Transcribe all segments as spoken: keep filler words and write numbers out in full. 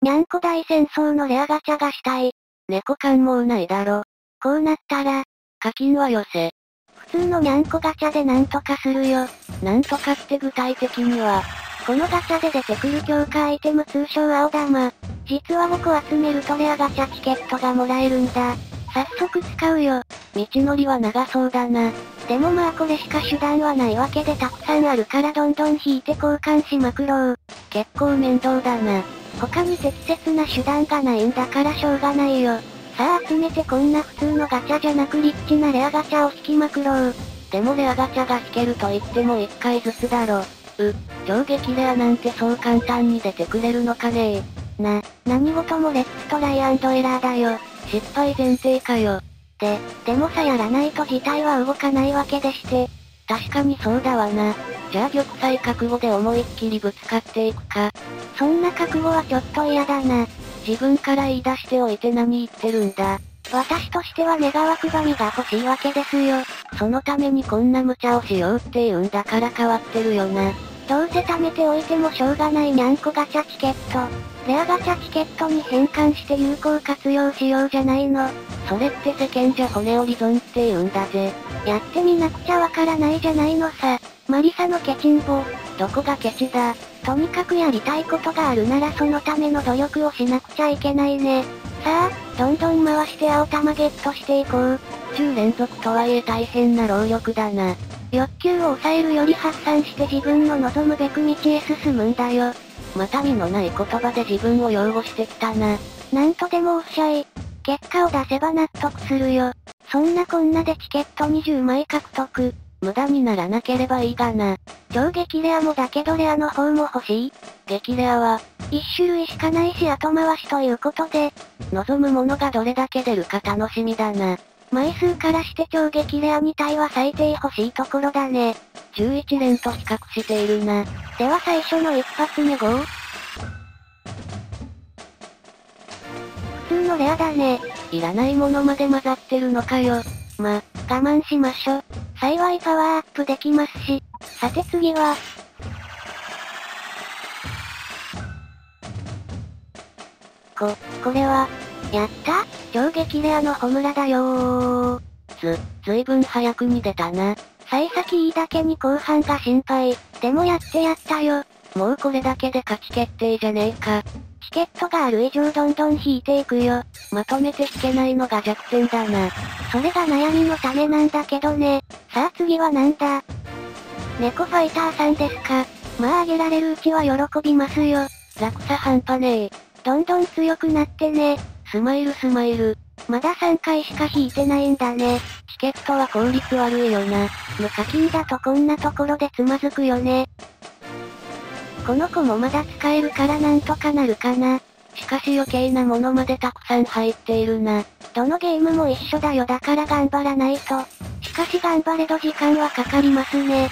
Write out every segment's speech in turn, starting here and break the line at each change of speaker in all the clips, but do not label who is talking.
にゃんこ大戦争のレアガチャがしたい。
猫感もうないだろ。
こうなったら、
課金はよせ。
普通のにゃんこガチャでなんとかするよ。
なんとかって具体的には、
このガチャで出てくる強化アイテム通称青玉。実はごこ集めるとレアガチャチケットがもらえるんだ。早速使うよ。
道のりは長そうだな。
でもまあこれしか手段はないわけでたくさんあるからどんどん引いて交換しまくろう。
結構面倒だな。
他に適切な手段がないんだからしょうがないよ。さあ集めてこんな普通のガチャじゃなくリッチなレアガチャを引きまくろう。
でもレアガチャが引けると言ってもいっかいずつだろ。う、超激レアなんてそう簡単に出てくれるのかね
え。な、何事もレッツトライアンドエラーだよ。
失敗前提かよ。
で、でもさやらないと事態は動かないわけでして。
確かにそうだわな。じゃあ玉砕覚悟で思いっきりぶつかっていくか。
そんな覚悟はちょっと嫌だな。
自分から言い出しておいて何言ってるんだ。
私としては願わくばみが欲しいわけですよ。
そのためにこんな無茶をしようって言うんだから変わってるよな。
どうせ貯めておいてもしょうがないにゃんこガチャチケット。レアガチャチケットに変換して有効活用しようじゃないの。
それって世間じゃ骨折り損って言うんだぜ。
やってみなくちゃわからないじゃないのさ。マリサのケチンボ。
どこがケチだ。
とにかくやりたいことがあるならそのための努力をしなくちゃいけないね。さあ、どんどん回して青玉ゲットしていこう。
じゅう連続とはいえ大変な労力だな。
欲求を抑えるより発散して自分の望むべく道へ進むんだよ。
また身のない言葉で自分を擁護してきたな。
なんとでもおっしゃい。結果を出せば納得するよ。そんなこんなでチケットにじゅうまい獲得。
無駄にならなければいいがな。
超激レアもだけどレアの方も欲しい。
激レアは、
一種類しかないし後回しということで、
望むものがどれだけ出るか楽しみだな。
枚数からして超激レアに体は最低欲しいところだね。
じゅういち連と比較しているな。
では最初の一発目ゴー。普通のレアだね。
いらないものまで混ざってるのかよ。
ま、我慢しましょ。幸いパワーアップできますし。さて次は。こ、これは、やった超激レアのホムラだよー。
ず、ずいぶん早くに出たな。
幸先いいだけに後半が心配。でもやってやったよ。
もうこれだけで勝ち決定じゃねえか。
チケットがある以上どんどん引いていくよ。
まとめて引けないのが弱点だな。
それが悩みの種なんだけどね。さあ次はなんだ。猫ファイターさんですか。まああげられるうちは喜びますよ。
落差半端ねえ。
どんどん強くなってね。
スマイルスマイル。
まださんかいしか引いてないんだね。
チケットは効率悪いよな。
無課金だとこんなところでつまずくよね。この子もまだ使えるからなんとかなるかな。
しかし余計なものまでたくさん入っているな。
どのゲームも一緒だよだから頑張らないと。しかし頑張れど時間はかかりますね。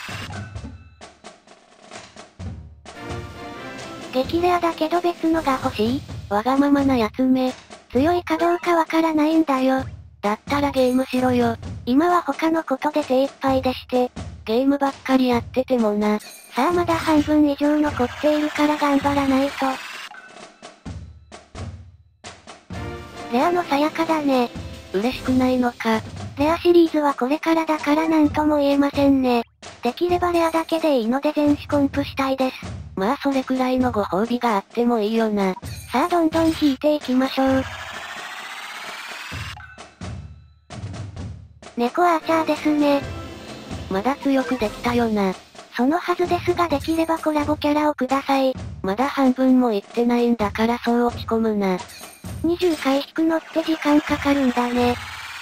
激レアだけど別のが欲しい。
わがままなやつめ。
強いかどうかわからないんだよ。
だったらゲームしろよ。
今は他のことで手一杯でして。
ゲームばっかりやっててもな。
さあまだ半分以上残っているから頑張らないと。レアのさやかだね。
嬉しくないのか。
レアシリーズはこれからだからなんとも言えませんね。できればレアだけでいいので全種コンプしたいです。
まあそれくらいのご褒美があってもいいよな。
さあどんどん引いていきましょう。猫アーチャーですね。
まだ強くできたよな。
そのはずですができればコラボキャラをください。
まだ半分もいってないんだからそう落ち込むな。
にじゅっかい引くのって時間かかるんだね。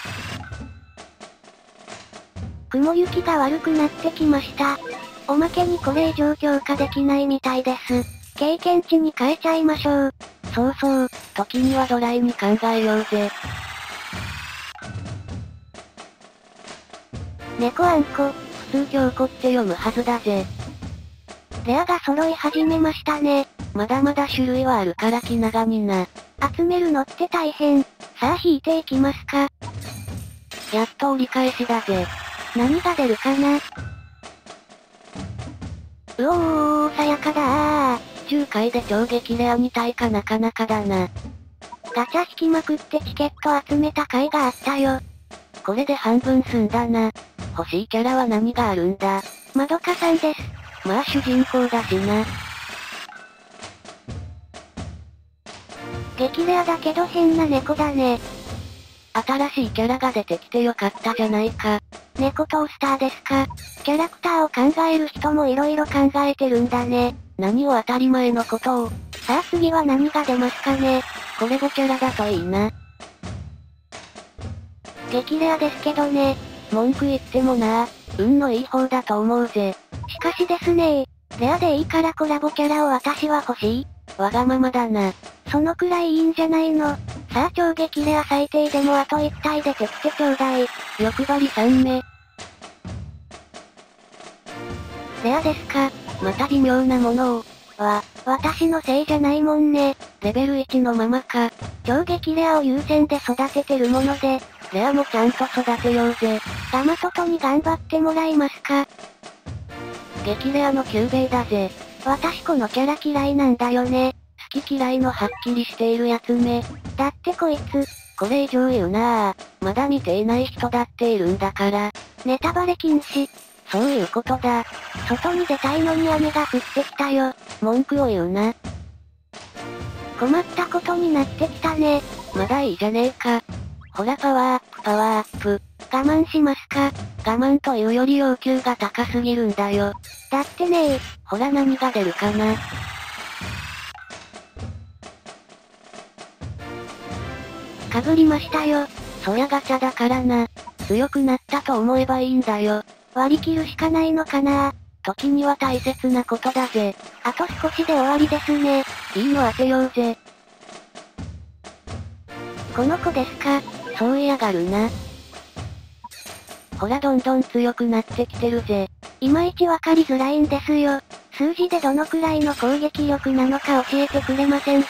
雲行きが悪くなってきました。おまけにこれ以上強化できないみたいです。経験値に変えちゃいましょう。
そうそう、時にはドライに考えようぜ。
猫あんこ。
普通強固って読むはずだぜ。
レアが揃い始めましたね。
まだまだ種類はあるから気長にな。
集めるのって大変。さあ引いていきますか。
やっと折り返しだぜ。
何が出るかな。うおー、さやかだー。
じゅうかいで超激レアに体かなかなかだな。
ガチャ引きまくってチケット集めた回があったよ。
これで半分済んだな。欲しいキャラは何があるんだ。
まどかさんです。
まあ主人公だしな。
激レアだけど変な猫だね。
新しいキャラが出てきてよかったじゃないか。
猫トースターですか。キャラクターを考える人も色々考えてるんだね。
何を当たり前のことを。
さあ次は何が出ますかね。
コレボキャラだといいな。
激レアですけどね。
文句言ってもな、運のいい方だと思うぜ。
しかしですねー、レアでいいからコラボキャラを私は欲しい。
わがままだな。
そのくらいいいんじゃないの。さあ超激レア最低でもあといち体出てきてちょうだい。
欲張りさんめ。
レアですか。
また微妙なものを。
わ、私のせいじゃないもんね。
レベルいちのままか。
超激レアを優先で育ててるもので、
レアもちゃんと育てようぜ。
ガマトトに頑張ってもらいますか。
激レアのキューベイだぜ。
私このキャラ嫌いなんだよね。
好き嫌いのはっきりしているやつめ。
だってこいつ、
これ以上言うなぁ。まだ見ていない人だっているんだから。
ネタバレ禁止。
そういうことだ。
外に出たいのに雨が降ってきたよ。
文句を言うな。
困ったことになってきたね。
まだいいじゃねえか。ほらパワーアップパワーアップ。
我慢しますか。
我慢というより要求が高すぎるんだよ。
だってねー。
ほら何が出るかな。
かぶりましたよ。
そりゃガチャだからな。強くなったと思えばいいんだよ。
割り切るしかないのかな。
時には大切なことだぜ。
あと少しで終わりですね。
いいの当てようぜ。
この子ですか。
そう嫌がるな。ほらどんどん強くなってきてるぜ。
いまいちわかりづらいんですよ。数字でどのくらいの攻撃力なのか教えてくれませんし。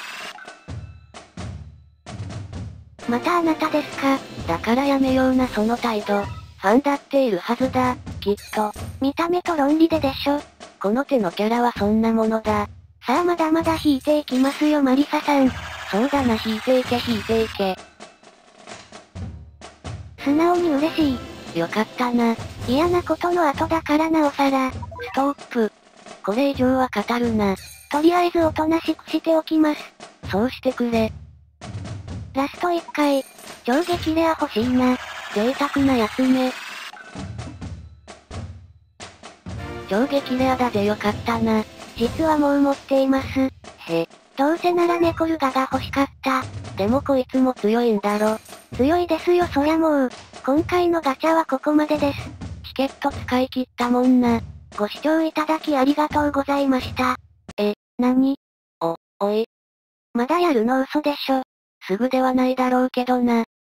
またあなたですか。
だからやめようなその態度。ファンだっているはずだ、きっと。
見た目と論理ででしょ。
この手のキャラはそんなものだ。
さあまだまだ引いていきますよマリサさん。
そうだな引いていけ引いていけ。
素直に嬉し
い。よかったな。
嫌なことの後だからなおさら。ス
トップ。これ以上は語るな。
とりあえずおとなしくしておきます。
そうしてくれ。
ラストいっかい。超激レア欲しいな。
贅沢なやつめ。超激レアだぜよかったな。
実はもう持っています。
へ。
どうせならネコルガが欲しかった。
でもこいつも強いんだろ。
強いですよそりゃもう。今回のガチャはここまでです。
チケット使い切ったもんな。
ご視聴いただきありがとうございました。
え、
なに？
お、おい。
まだやるの嘘でしょ。
すぐではないだろうけどな。